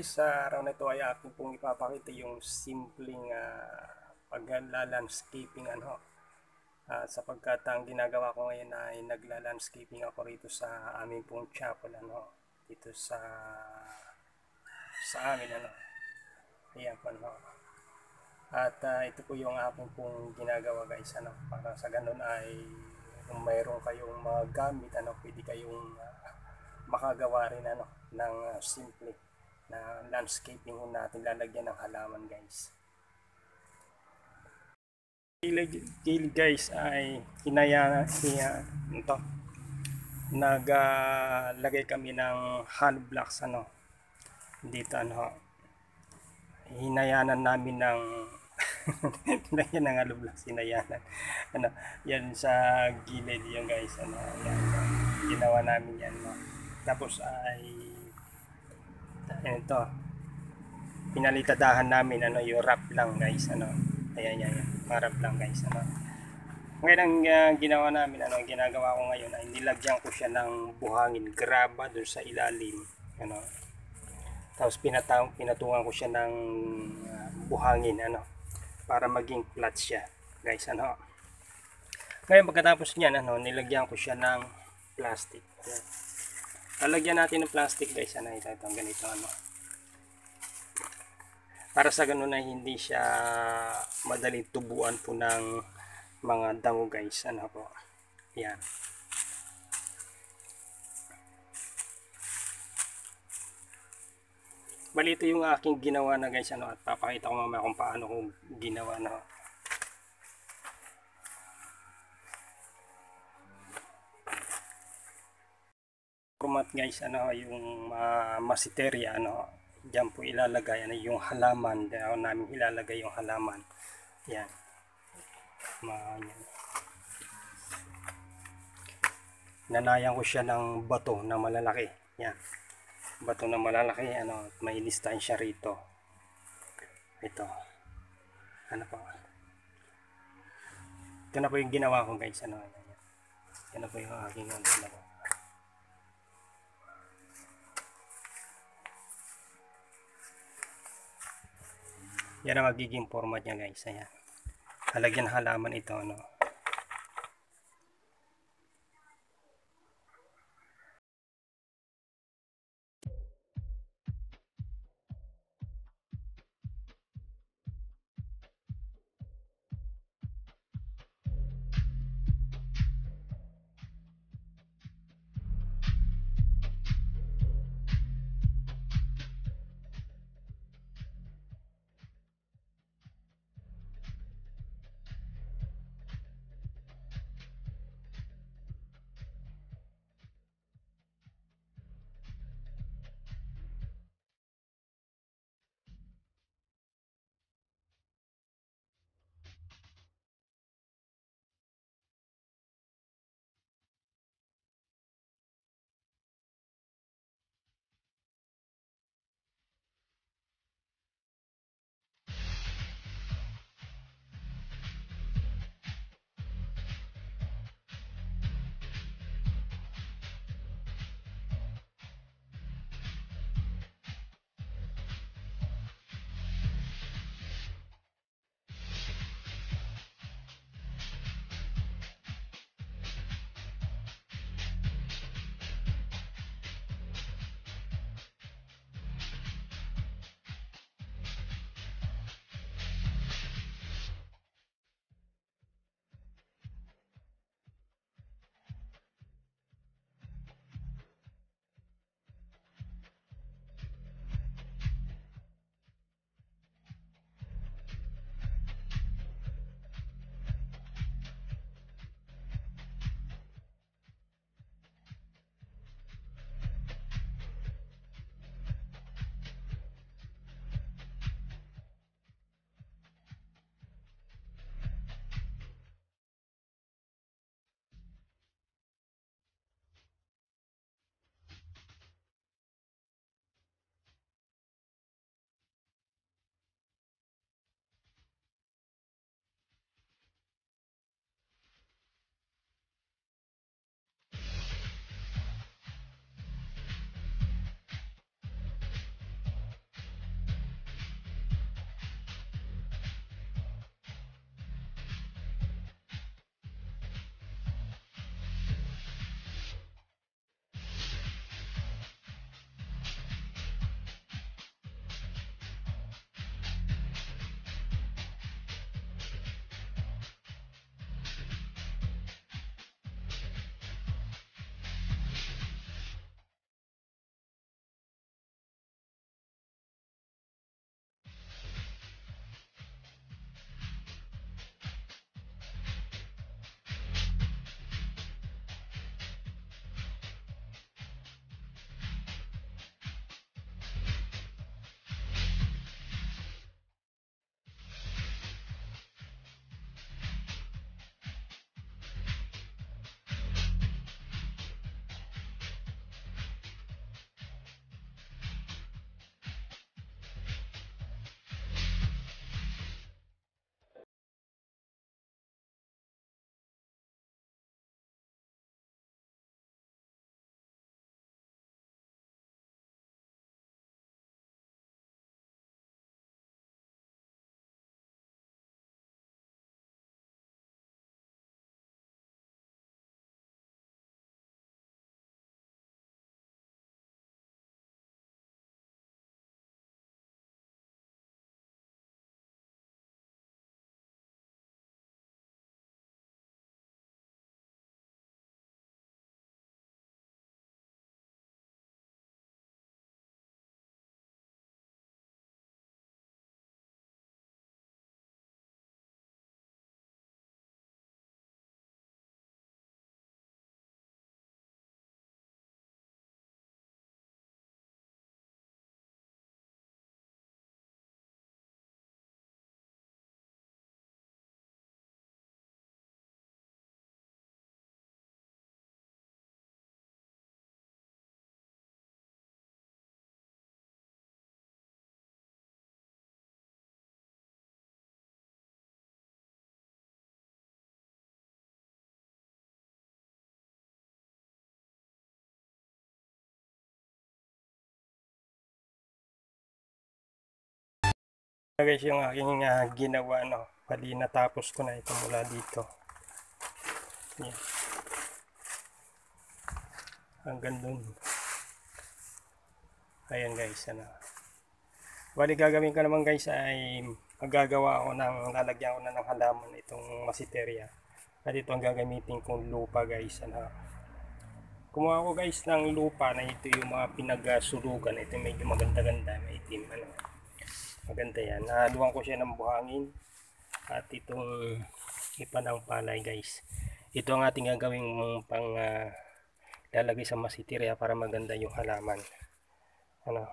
guys, sa araw na ito ay aking pong ipapakita yung simpleng pagla-landscaping sapagkat ang ginagawa ko ngayon ay nagla-landscaping ako rito sa aming pong chapel dito sa amin ayan po at ito po yung aking pong ginagawa guys para sa ganun ay kung mayroon kayong mga gamit pwede kayong makagawa rin ng simple na landscaping natin lalagyan ng halaman guys. Gilid guys ay naglagay kami ng hollow blocks dito hinayanan namin ng lagyan ng hollow blocks, hinayanan yan sa gilid yung guys yan, ginawa namin yan tapos ay ito pinalitadahan namin yung wrap lang guys ayan wrap lang guys ngayon ang ginawa namin ginagawa ko ngayon ay nilagyan ko siya ng buhangin graba dun sa ilalim tapos pinatungan ko siya ng buhangin para maging flat siya guys ngayon pagkatapos niyan nilagyan ko siya ng plastic. Lalagyan natin ng plastic guys ito ganito para sa ganun ay hindi siya madaling tubuan po ng mga damo guys po yan. Bali ito yung aking ginawa na guys at papakita ko mamaya kung paano ko ginawa format guys yung masiterya diyan po ilalagay yung halaman namin ilalagay yung halaman yan nanayan ko siya ng bato na malalaki yan bato na malalaki may distansya rito ito po ito na po yung ginawa ko guys yan na po yung aking ginawa. Yan ang magiging format niya guys. Ayan. Halagyan halaman ito Guys, yung aking ginawa, no, bali natapos ko na ito mula dito. Yan. Hanggang dun. Ayan guys, ano. Bali gagawin ko naman guys ay magagawa ako ng, lalagyan ko na ng halaman itong masiteria. At ito ang gagamitin kong lupa guys, ano. Kumuha ko guys ng lupa na ito yung mga pinag-sulugan. Ito medyo maganda-ganda, may itim, ano. Maganda yan. Nahaluan ko siya ng buhangin. At itong ipanang palay guys. Ito ang ating gagawing pang lalagay sa masiteria para maganda yung halaman. Ano.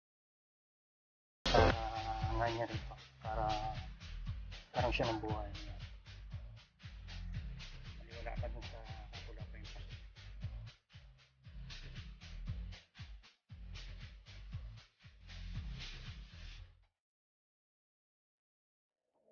Nga niya rito para parang siya ng buhay.